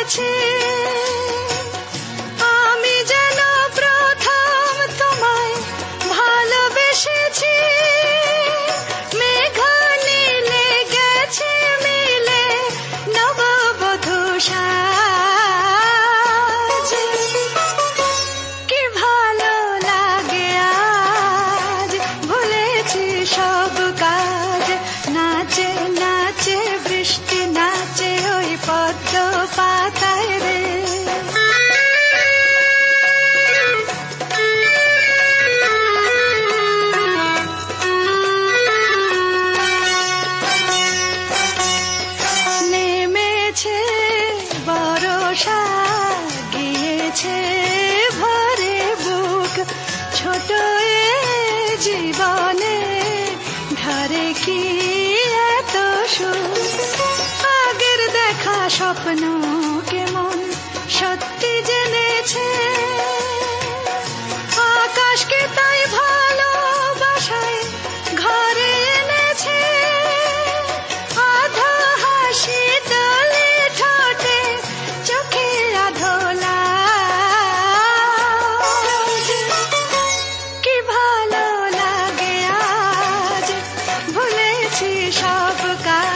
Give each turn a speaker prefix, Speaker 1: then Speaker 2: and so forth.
Speaker 1: গেছে। আমি যেন প্রথম তোমায় ভালোবেসেছি। মেঘা নীলে গেছে মিলে নববধূ সাজে। কি ভালো লাগে আজ, ভুলেছি সব কাজ। নাচে নাচে বৃষ্টি, নাচে ওই পদ্ম পাতায় রে। নেমেছে বরষা, গিয়েছে ভরে বুক। ছোট এ জীবনে ধরে কি এত সুখ। আগের দেখা স্বপ্ন কেমন সত্যি জেনেছে। আকাশকে তাই ভালোবাসায় ঘরে এনেছে। আধা হাসি তলে ঠোঁটে, চোখে আধোলা। কি ভালো লাগে আজ, ভুলেছি সব কাজ।